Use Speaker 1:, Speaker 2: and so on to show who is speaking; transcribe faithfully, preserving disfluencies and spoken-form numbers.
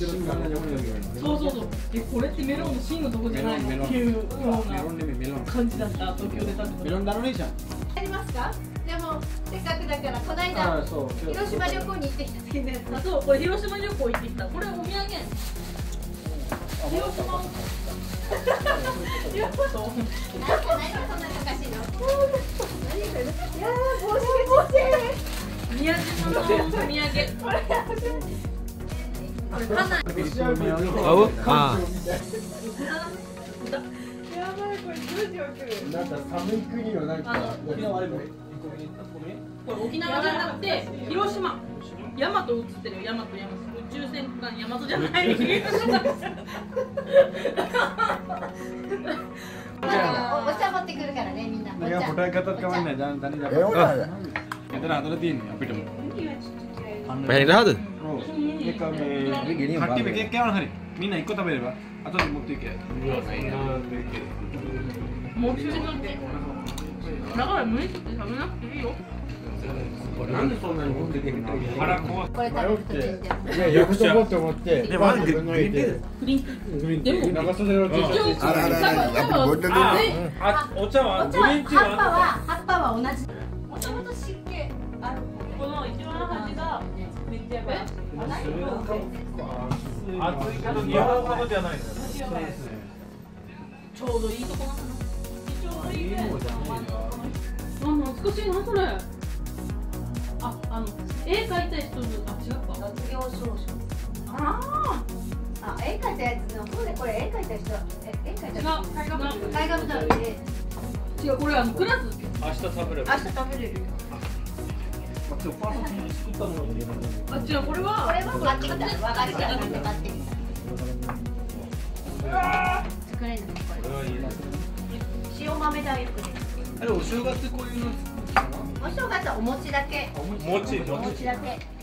Speaker 1: そうそうそう。え、これってメロンの芯のとこじゃないのっていうような感じだった。東京で食べた。
Speaker 2: メロンだろねじゃん。
Speaker 3: ありますか？でもせっかくだからこの間広島旅行に行ってきた時のやつ。
Speaker 1: あ、そう、これ広島旅行行ってきた。これお土産。広島。
Speaker 3: なんか何がそんな高しいの？何それ？いやー帽子がちっちゃい。
Speaker 1: 宮島のお土産。これかなり。
Speaker 4: あ、あ。
Speaker 3: やばいこれどうしよう。
Speaker 2: なんか寒い国のなんか沖縄あれも。
Speaker 1: これ沖縄じゃなくて広島。大和映ってるよ。大和大和。宇宙戦艦大和じゃない。
Speaker 3: お茶持ってくるからねみんな。
Speaker 2: いや、答え方変わんない。じゃん、tadi dapat.
Speaker 5: Eh, udah ada.
Speaker 2: Kita dah ada tin, apa itu?
Speaker 4: Pengen lihat tuh?
Speaker 2: Ini kami. Hati pakai kayak mana hari? Mina ikut apa ya, Pak? Atau mau tuh kayak?
Speaker 1: もう一緒にだから無理って食べなくていいよ。
Speaker 2: なんでそんなに持ってきてるの？腹壊す。
Speaker 3: これ食べると全然。
Speaker 2: いや、焼くとこって思って。で、まずグリーンティー。
Speaker 1: グリーンティー。でも
Speaker 2: 長袖の T シャツ。
Speaker 5: あらあらあら、やっぱボンド
Speaker 1: あ
Speaker 2: あ、お茶は
Speaker 3: お茶は葉っぱは葉っぱは同じ。もともと湿気ある。
Speaker 1: この一番端がめっちゃやばい。
Speaker 2: 暑いけど日本ほどじゃないの。
Speaker 1: ちょうどいいとこなの。ちょうどいいね。あ、懐かしいなそれ。あ、あの絵描いた人の、あ、違うか。
Speaker 3: 卒業証書。
Speaker 1: あ
Speaker 3: あ、絵描いたやつの、そうでこれ絵描いた人、え、絵描いた人。
Speaker 1: あ、違う。
Speaker 3: 絵画部だで。
Speaker 1: 違う、これあのクラス。
Speaker 2: 明日食べれる。
Speaker 3: 明日食べれる。
Speaker 1: あ、違う、これは。
Speaker 3: これは買ってきた。わかるから買ってきた。作れるのこれ。塩豆大福です。
Speaker 2: あれお正月こういうの。
Speaker 3: お正月はお餅だけ。
Speaker 2: 餅。
Speaker 3: お餅だけ。